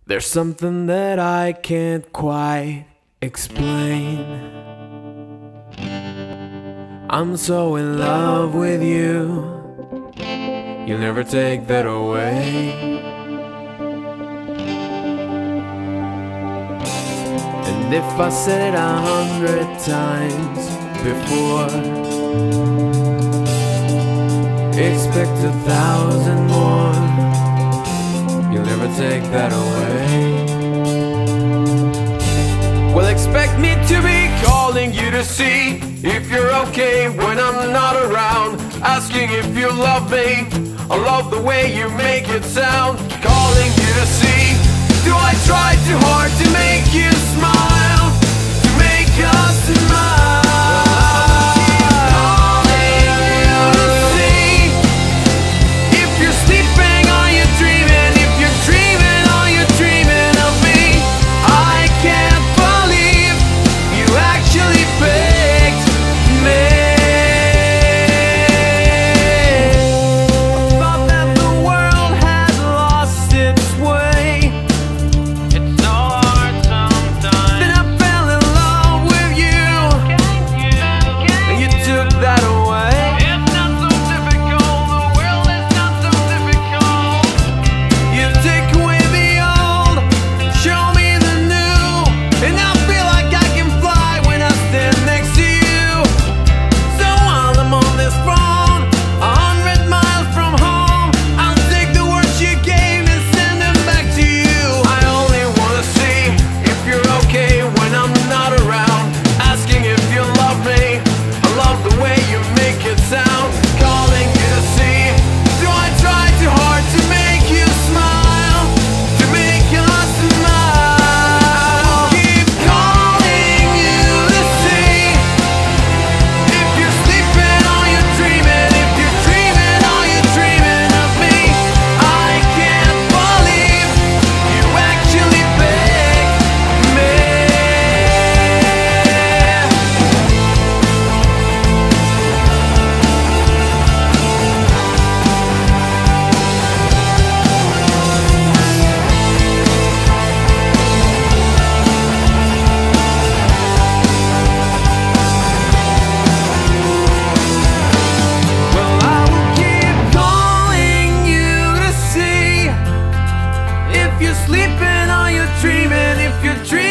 There's something that I can't quite explain. I'm so in love with you, you'll never take that away. And if I said it 100 times before, expect 1,000 more. You'll never take that away. Well, expect me to be calling you to see if you're okay when I'm not around, asking if you love me. I love the way you make it sound. Calling you to see, do I try too hard to make you smile, to make us smile? If you're sleeping or you're dreaming, if you're dreaming